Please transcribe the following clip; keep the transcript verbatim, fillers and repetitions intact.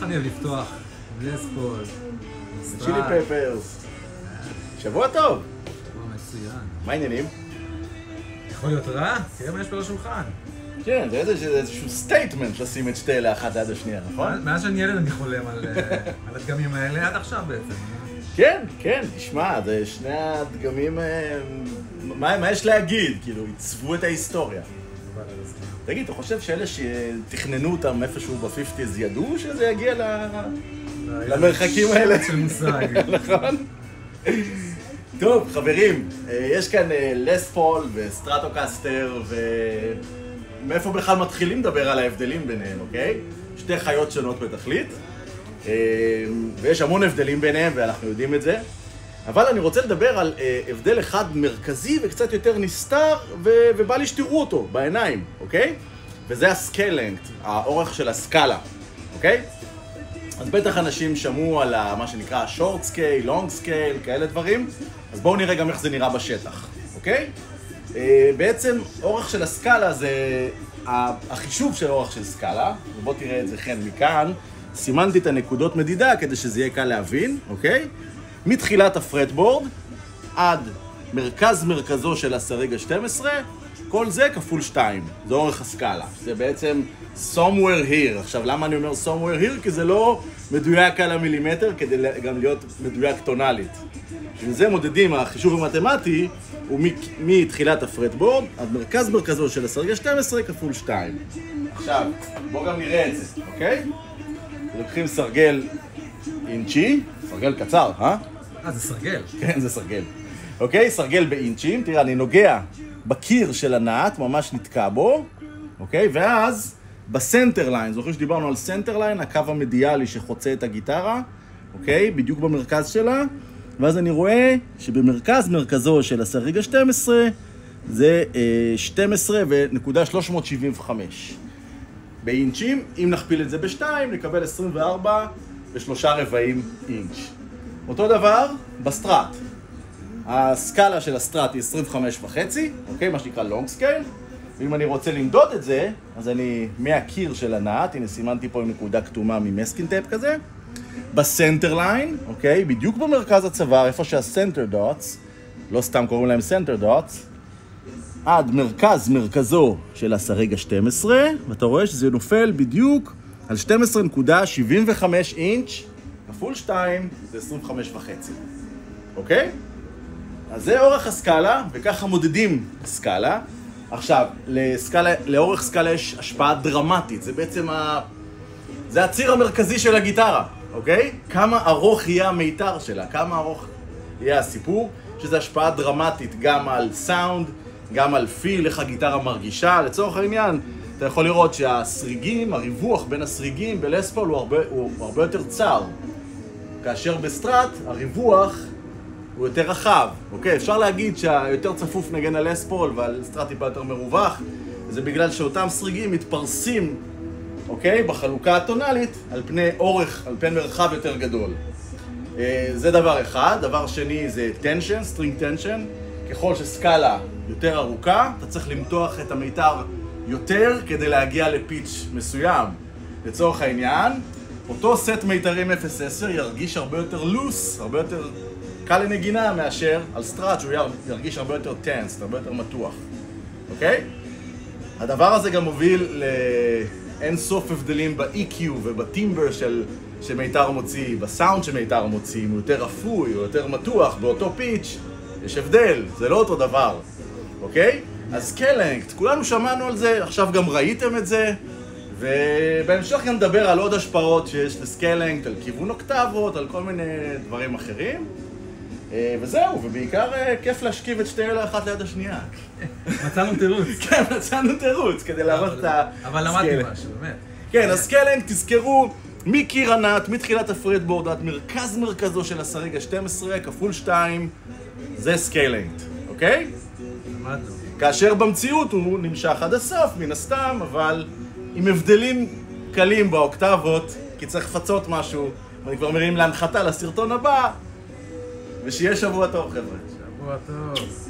אני אוהב לפתוח? Les Paul, צ'ילי פפרס. שבוע טוב. מצוין. מה העניינים? יכול להיות רע? תראה מה יש פה לשולחן. כן, זה איזשהו סטייטמנט לשים את שתי אלה אחת ליד השנייה, נכון? מאז שאני ילד אני חולם על הדגמים האלה עד עכשיו בעצם. כן, כן, תשמע, זה שני הדגמים... מה יש להגיד? כאילו, עיצבו את ההיסטוריה. תגיד, אתה חושב שאלה שתכננו אותם איפשהו ב-חמישים ידעו שזה יגיע למרחקים האלה? של מושג. נכון? טוב, חברים, יש כאן לס פול וסטרטוקסטר, ומאיפה בכלל מתחילים לדבר על ההבדלים ביניהם, אוקיי? שתי חיות שונות בתכלית, ויש המון הבדלים ביניהם, ואנחנו יודעים את זה. אבל אני רוצה לדבר על הבדל אחד מרכזי וקצת יותר נסתר, ובא לי שתראו אותו בעיניים, אוקיי? וזה הסקיילנגט, האורך של הסקאלה, אוקיי? אז בטח אנשים שמעו על מה שנקרא short scale, long scale, כאלה דברים. אז בואו נראה גם איך זה נראה בשטח, אוקיי? בעצם אורך של הסקאלה זה החישוב של אורך של סקאלה. ובואו תראה את זה כן מכאן. סימנתי את הנקודות מדידה כדי שזה יהיה קל להבין, אוקיי? מתחילת הפרטבורד עד מרכז מרכזו של הסריג ה-שתים עשרה, כל זה כפול שתיים, זה אורך הסקאלה. זה בעצם somewhere here. עכשיו, למה אני אומר somewhere here? כי זה לא מדויק על המילימטר, כדי גם להיות מדויק טונלית. וזה מודדים, החישוב המתמטי הוא מתחילת הפרטבורד עד מרכז מרכזו של הסריג ה-שתים עשרה כפול שתיים. עכשיו, בואו גם נראה את זה, אוקיי? לוקחים סרגל אינצ'י, סרגל קצר, אה? אה, זה סרגל. כן, זה סרגל. אוקיי, סרגל באינצ'ים. תראה, אני נוגע בקיר של הנעת, ממש נתקע בו, אוקיי? ואז בסנטר ליין, זוכרים שדיברנו על סנטר ליין, הקו המדיאלי שחוצה את הגיטרה, אוקיי? בדיוק במרכז שלה. ואז אני רואה שבמרכז מרכזו של הסריג ה-שתים עשרה זה שתים עשרה נקודה שלוש מאות שבעים וחמש. באינצ'ים, אם נכפיל את זה בשתיים, נקבל עשרים וארבע ושלושה רבעים אינץ'. אותו דבר בסטרט. הסקאלה של הסטרט היא עשרים וחמש וחצי, אוקיי? מה שנקרא לונג סקייל. ואם אני רוצה למדוד את זה, אז אני מהקיר של הנעת, הנה סימנתי פה עם נקודה כתומה ממסקין טייפ כזה. בסנטר ליין, אוקיי? בדיוק במרכז הצוואר, איפה שהסנטר דוטס, לא סתם קוראים להם סנטר דוטס, עד מרכז מרכזו של הסריג ה-שתים עשרה, ואתה רואה שזה נופל בדיוק על שתים עשרה נקודה שבעים וחמש אינץ' כפול שתיים, זה עשרים וחמש וחצי. אוקיי? אז זה אורך הסקאלה, וככה מודדים סקאלה. עכשיו, לסקאלה, לאורך סקאלה יש השפעה דרמטית, זה בעצם ה... זה הציר המרכזי של הגיטרה, אוקיי? כמה ארוך יהיה המיתר שלה, כמה ארוך יהיה הסיפור, שזה השפעה דרמטית גם על סאונד, גם על פיל, איך הגיטרה מרגישה. לצורך העניין, אתה יכול לראות שהסריגים, הריווח בין הסריגים בלס פול הוא הרבה, הוא הרבה יותר צר. כאשר בסטרט, הריווח הוא יותר רחב. אוקיי, אפשר להגיד שהיותר צפוף נגן על לס פול ועל סטרט טיפה יותר מרווח, וזה בגלל שאותם סריגים מתפרסים, אוקיי, בחלוקה הטונלית, על פני אורך, על פני מרחב יותר גדול. זה דבר אחד. דבר שני זה tension, string tension. ככל שסקאלה יותר ארוכה, אתה צריך למתוח את המיתר יותר כדי להגיע לפיץ' מסוים. לצורך העניין, אותו סט מיתרים אפס עשר ירגיש הרבה יותר לוס, הרבה יותר קל לנגינה מאשר על סטרט, שהוא ירגיש הרבה יותר טנס, הרבה יותר מתוח. אוקיי? הדבר הזה גם מוביל לאין סוף הבדלים ב-אי קיו ובטימבר של שמיתר מוציא, בסאונד שמיתר מוציא, הוא יותר אפוי או יותר מתוח באותו פיץ'. יש הבדל, זה לא אותו דבר, אוקיי? אז סקיילנגט, כולנו שמענו על זה, עכשיו גם ראיתם את זה, ובהמשך גם נדבר על עוד השפעות שיש לסקיילנגט, על כיוון אוקטבות, על כל מיני דברים אחרים. וזהו, ובעיקר כיף להשכיב את שתי אלה אחת ליד השנייה. מצאנו תירוץ. כן, מצאנו תירוץ כדי להראות את הסקיילנגט. אבל למדתי משהו, באמת. כן, הסקיילנגט, תזכרו, מקיר הנעת, מתחילת הפרטבורד עד מרכז מרכזו של הסריג ה-שתים עשרה כפול שתיים, זה סקיילנגט, אוקיי? למדנו. כאשר במציאות הוא נמשך עד הסוף, מן הסתם, אבל עם הבדלים קלים באוקטבות, כי צריך לפצות משהו, ואני כבר מרים להנחתה לסרטון הבא, ושיהיה שבוע טוב, חבר'ה. שבוע טוב.